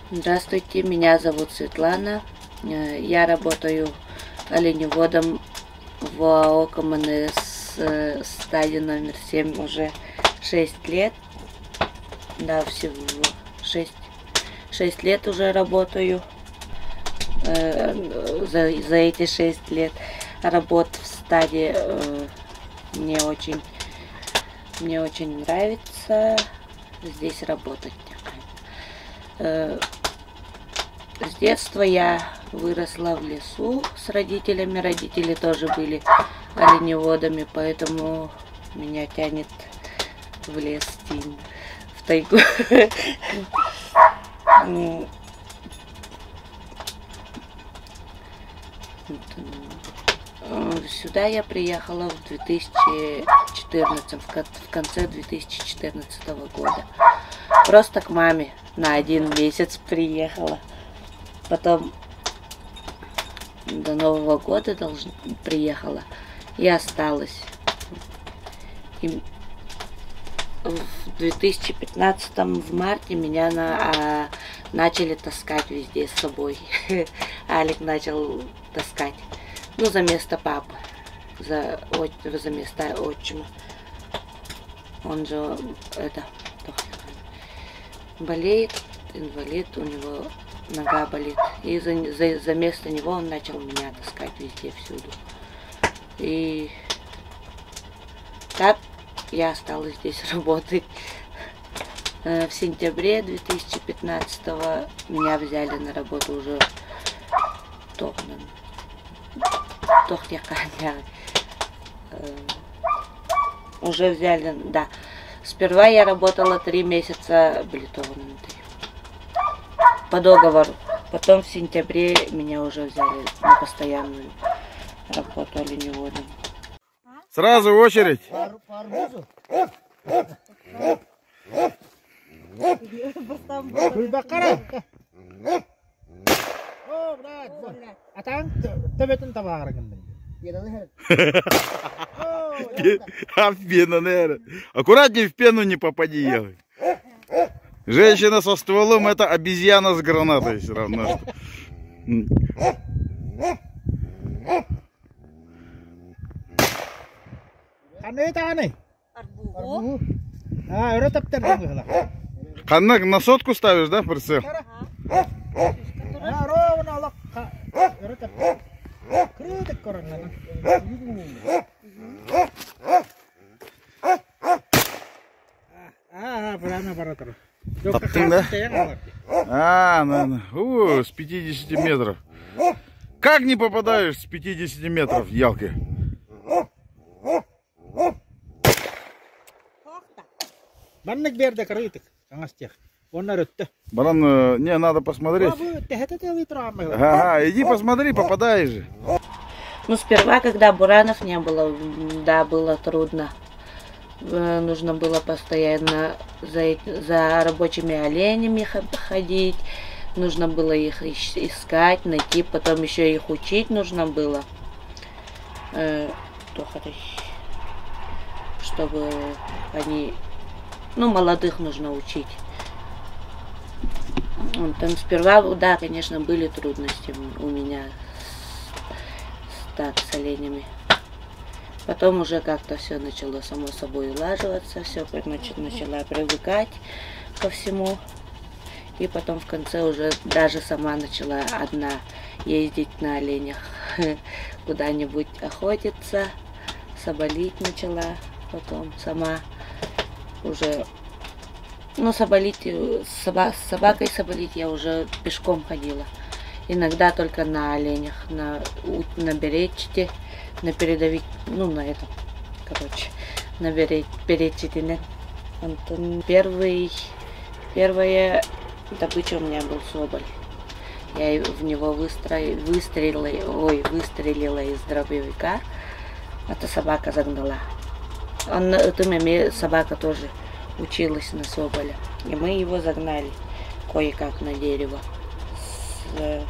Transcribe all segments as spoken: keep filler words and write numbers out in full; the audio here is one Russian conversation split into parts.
Здравствуйте, меня зовут Светлана. Я работаю оленеводом в АО КМНС стадии номер семь уже шесть лет. Да, всего шесть, шесть лет уже работаю. За, за эти шесть лет работ в стадии мне очень, мне очень нравится здесь работать. С детства я выросла в лесу с родителями. Родители тоже были оленеводами, поэтому меня тянет в лес, в тайгу. Сюда я приехала в две тысячи четырнадцатом, в конце две тысячи четырнадцатого года. Просто к маме на один месяц приехала. Потом до Нового года должна, приехала и осталась. И в две тысячи пятнадцатом в марте меня на, а, начали таскать везде с собой. Алик начал таскать. Ну, за место папы. За, за место отчима. Он же это болеет, инвалид, у него нога болит. И за, за, за место него он начал меня таскать везде, всюду. И так я осталась здесь работать. В сентябре две тысячи пятнадцатого меня взяли на работу уже тохнан. Тохтяканя. Уже взяли, да. Сперва я работала три месяца билетованным по договору. Потом в сентябре меня уже взяли на постоянную работу оленеводом. Сразу очередь. А в пену, наверное. Аккуратнее, в пену не попади. Ехай. Женщина со стволом — это обезьяна с гранатой все равно. Ханнак, на сотку ставишь, да, прицел? Топтың, да? А, на, о, с пятидесяти метров. Как не попадаешь с пятидесяти метров, ялки? Баран, не, надо посмотреть. Ага, иди посмотри, попадаешь же. Ну, сперва, когда буранов не было, да, было трудно. Нужно было постоянно за, за рабочими оленями ходить. Нужно было их искать, найти, потом еще их учить нужно было. Чтобы они, ну, молодых нужно учить. Там сперва, да, конечно, были трудности у меня с, так, с оленями. Потом уже как-то все начало само собой улаживаться, все начала привыкать ко всему. И потом в конце уже даже сама начала одна ездить на оленях, куда-нибудь охотиться, соболить начала. Потом сама уже, ну, соболить, соба, с собакой соболить я уже пешком ходила. Иногда только на оленях, на, на беречте, на передовик, ну, на этом, короче, на беречте. Первый, первая добыча у меня был соболь. Я в него выстрелила, выстрелила, ой, выстрелила из дробовика, эта собака загнала. Он, эта собака тоже училась на соболя. И мы его загнали кое-как на дерево. С,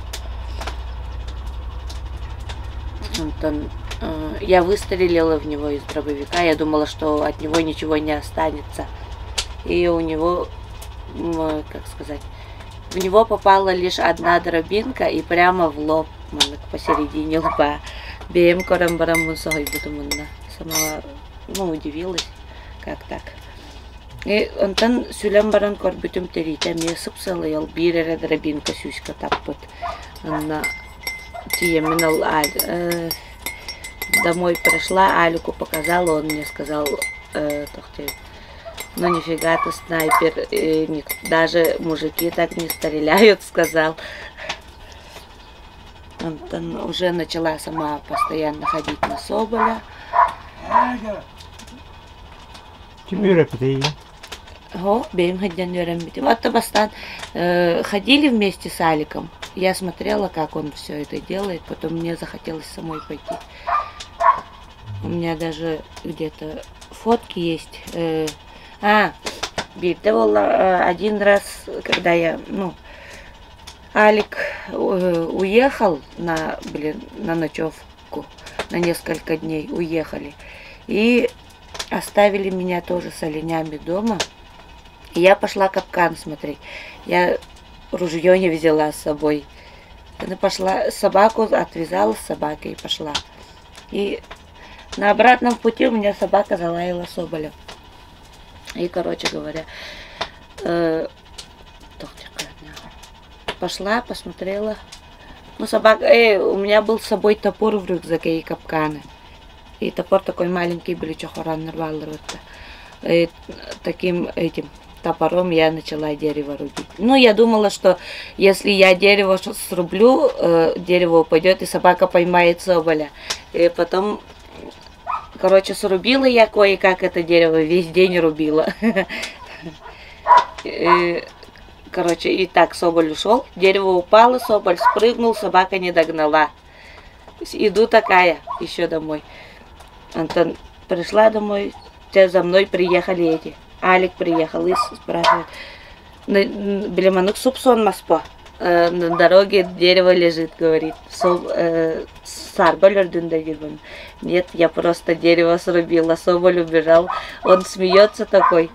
он, э, я выстрелила в него из дробовика. Я думала, что от него ничего не останется. И у него, как сказать, в него попала лишь одна дробинка и прямо в лоб, посередине лба. Беем корам барам мусой бутумунна. Сама, ну, удивилась, как так. И он там сюлям баран корбутум терите, мне сыпсалый, бирера дробинка сюська таппут. Она тиеминал аль. Домой пришла, Алику показала, он мне сказал, э, ну нифига ты снайпер, э, не, даже мужики так не стреляют, сказал. Он, он уже начала сама постоянно ходить на Соболя. О, бейм ходян юрембитим. Вот бастан ходили вместе с Аликом. Я смотрела, как он все это делает, потом мне захотелось самой пойти. У меня даже где-то фотки есть. Э, а, это один раз, когда я, ну, Алик уехал на, блин, на ночевку, на несколько дней уехали. И оставили меня тоже с оленями дома. И я пошла капкан смотреть. Я ружье не взяла с собой. Она пошла, собаку отвязала с собакой и пошла. И на обратном пути у меня собака залаяла Соболя. И, короче говоря, э, пошла, посмотрела. Ну, собака, э, у меня был с собой топор в рюкзаке и капканы. И топор такой маленький, были чохоран нарвал. И таким этим топором я начала дерево рубить. Ну, я думала, что если я дерево срублю, э, дерево упадет, и собака поймает Соболя. И потом, короче, срубила я кое-как это дерево, весь день рубила. И, короче, и так Соболь ушел, дерево упало, Соболь спрыгнул, собака не догнала. Иду такая еще домой. Антон, пришла домой, за мной приехали эти. Алик приехал и спрашивает, Белеманук супсон маспо. На дороге дерево лежит, говорит. Сарбаль ордюндагирбан. Нет, я просто дерево срубила, Соболь убежал. Он смеется такой.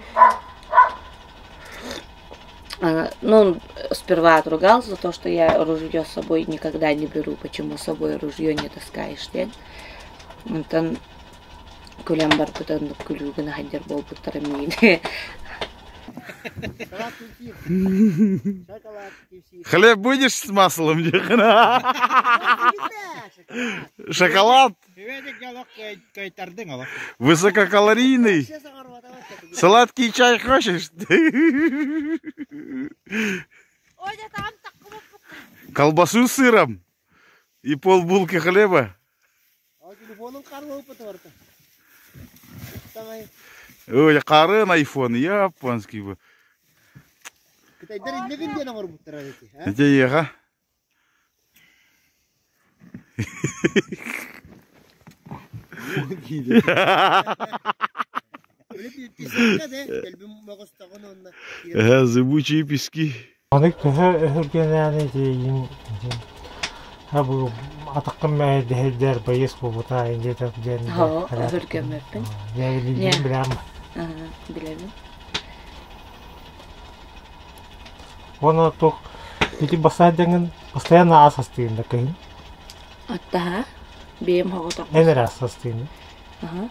Ну, сперва отругался за то, что я ружье с собой никогда не беру. Почему с собой ружье не таскаешь, нет? Антон кулям бар бутан кулюгана хадер бол бутарамин. Хлеб будешь с маслом? Шоколад? Высококалорийный? Сладкий чай хочешь? Колбасу с сыром? И полбулки хлеба? Ой, карын айфон, японский бы. Это ега. Зыбучие пески. Абу атаккам дехдер байс бубута инде так ден. Ха, хөргәмәппен. Я билем билам. Ага, билем. Воно ток эти басадянган постоянно асастин такой. Ата, бем хагота. Энер асастин. Ага.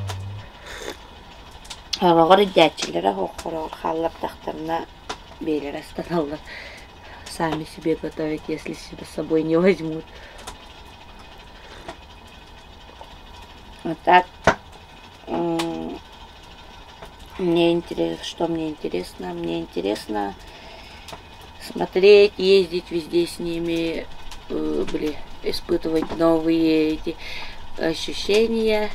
Агар дячиләр хохор халлар тахтарна белер астаналар. Сами себе готовить, если себя с собой не возьмут. Вот так. Мне интересно, что мне интересно? Мне интересно смотреть, ездить везде с ними, э, блин, испытывать новые эти ощущения.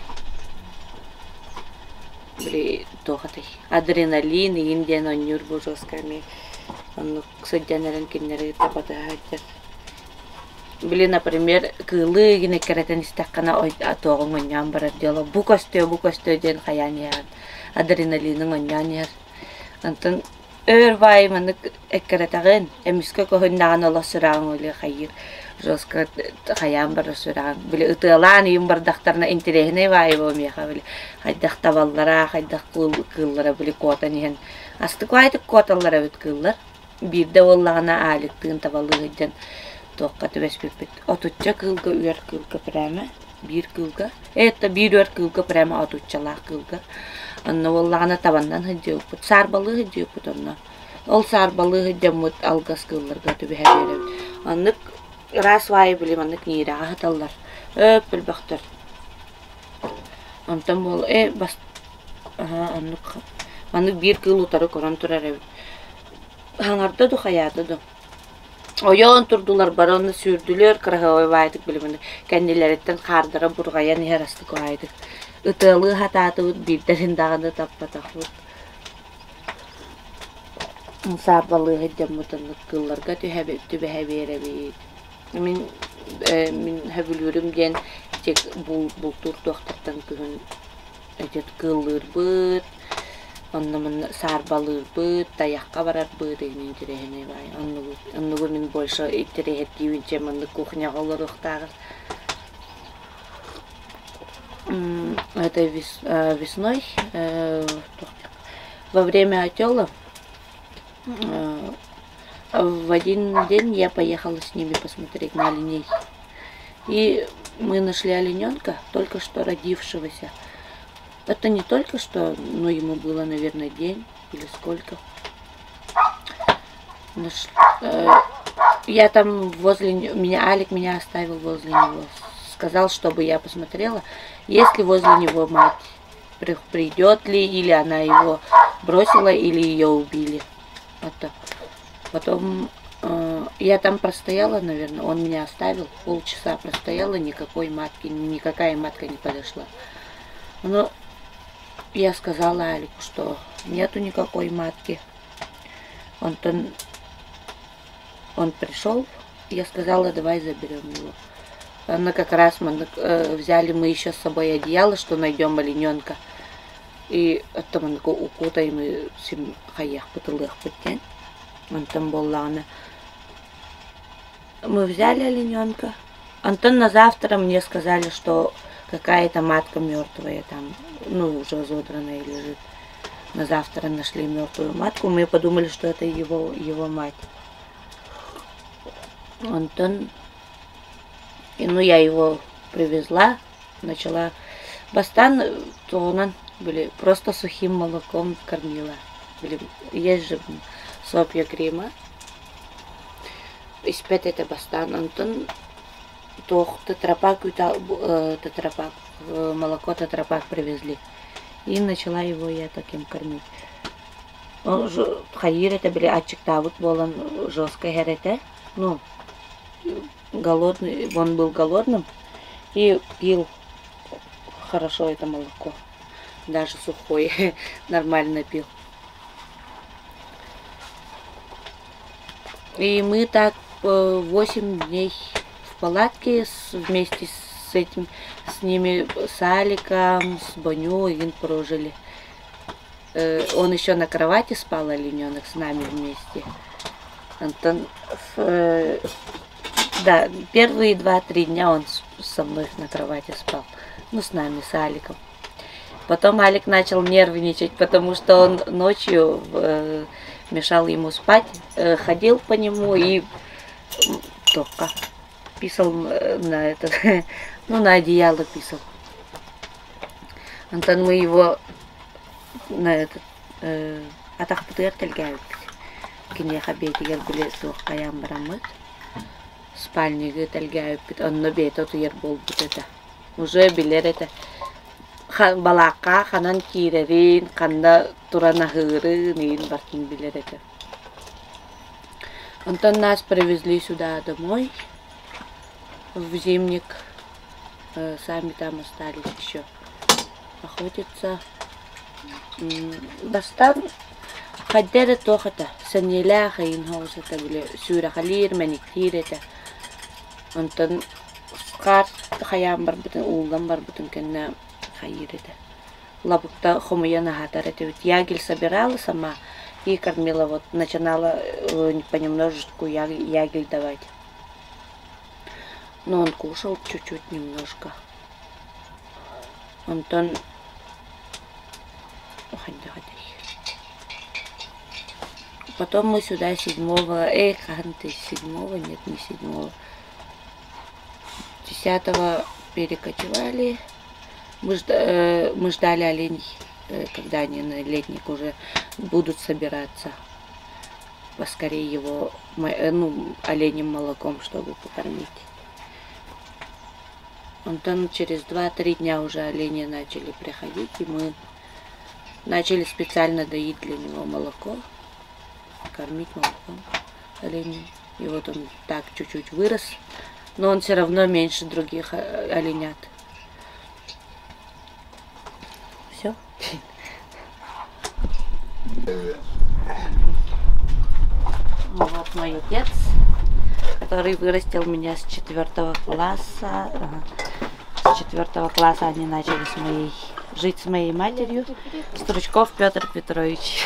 Блин, тохотый. Адреналин и индия на нюрбужосками. Он, кстати, наверное, кинеры табатахатят. Блин, например, кылы гine керетен истаккана ой атогон оньян барар дело. Букостё, букостё ден хаянян. Адреналинын оньян. Антон өр вайманы эккеретеген. Эмиске кохыннаган ола сыраган ойлы хайыр. Жостка хаян барар сыраган. Блин, ытылан юм бардактарына интересне вайбо меха. Блин, хайдах табаллара, хайдах кыллара, блин, кота нихен. Астык вайтык коталлара бит кыллар. bir de ollağına alıktığın tavalığıdan toqqa tübespepet. Otutça kılga üer kılga prema. Bir kılga. Etta bir üer kılga prema otutçalaq kılga. Anna ollağına tavandan hıcıpıt. Sarbalığı hıcıpıt onna. Ol sarbalığı hıcamut algas kıllarga tübehe berem. Anlık ras vay bilim anlık nira ahıtallar. Öpül baktır. Ondan bol e bas. Aha anlık. Anlık bir kıl utarı koran turar ev. Hangarda du hayatı du. Oyon turdular baronu sürdüler kırığı vaydık bilimini. Kendileritten kardıra burgaya niherastık vaydık. Itılı hatatı bildirin dağını tappa tapı. Sarbalığı hıcamıtınlık kıllarga tübehe beremeydi. Min min hebülürüm gen çek bultur doktordan kıhın ejet kılır bıt. Ondan sarbalığı bıt, dayakka barar bıt egnin direhine bay. Onlugu min bolşa itirehet divince manlı kuhnya oluruk tağır. Это весной, во время отёла, в один день я поехала с ними посмотреть на оленей. И мы нашли олененка, только что родившегося. Это не только что, но ему было, наверное, день или сколько. Наш... Я там возле меня, Алик меня оставил возле него. Сказал, чтобы я посмотрела, есть ли возле него мать, придет ли, или она его бросила, или ее убили. Это. Потом э, я там простояла, наверное, он меня оставил, полчаса простояла, никакой матки, никакая матка не подошла. Но я сказала Алику, что нету никакой матки. Он, он, он пришел, я сказала, давай заберем его. Она как раз мы, э, взяли мы еще с собой одеяло, что найдем олененка. И это мы укутаем и сим хаях путылых путен. Он там был лана. Мы взяли олененка. Антон на завтра мне сказали, что какая-то матка мертвая там, ну уже разодранная лежит. На завтра нашли мертвую матку. Мы подумали, что это его, его мать. Антон. И, ну, я его привезла, начала бастан, то он были просто сухим молоком кормила. Были, есть же сопья крема. Испет это бастан, Антон, то тетрапак, тетрапак, молоко тетрапак привезли. И начала его я таким кормить. Он же, хайир это были ачикта, вот был он жесткой херете, ну, голодный, он был голодным и пил хорошо это молоко, даже сухое, нормально пил. И мы так восемь дней в палатке с, вместе с этим, с ними, с Аликом, с Боню прожили. Э, он еще на кровати спал, олененок, с нами вместе. Антон, э, да, первые два-три дня он со мной на кровати спал. Ну, с нами, с Аликом. Потом Алик начал нервничать, потому что он ночью э, мешал ему спать, э, ходил по нему и только писал на этот, ну, на одеяло писал. Антон, мы его на этот, э, атахпытыр тельгәйб. Кине хабетигер биле суқаян барамыт. Спальниге тельгәйб бит, онно бет отуер бол бит это. Уже билер это. Балака ханан кирерин, канда туранахыры, нин бартин билер это. Антон, нас привезли сюда домой, в Зимник. Э, сами там остались еще охотиться. Бастан хаддера тохата, саньеля хаин хаусата биле сюра халир маниктир это. Антон скар хаям барбутын улган барбутын кенна хайир это. Лабукта хомуяна хатар это ведь ягель собирала сама и кормила, вот начинала понемножечку ягель давать. Но он кушал чуть-чуть немножко. Антон Потом мы сюда седьмого, эй, ханты, седьмого, нет, не седьмого, десятого перекочевали. Мы, жда, э, мы ждали оленей, э, когда они на летник уже будут собираться. Поскорее его, э, ну, оленем молоком, чтобы покормить. Он там через два-три дня уже олени начали приходить, и мы начали специально доить для него молоко, кормить молоком оленей. И вот он так чуть-чуть вырос, но он все равно меньше других оленят. Все. Вот мой отец, который вырастил меня с четвертого класса. С четвертого класса они начали с моей, жить с моей матерью. Стручков Петр Петрович.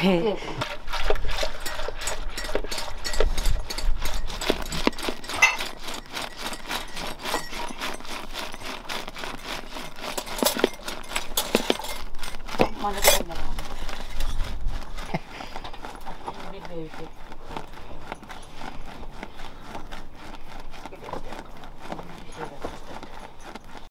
Mana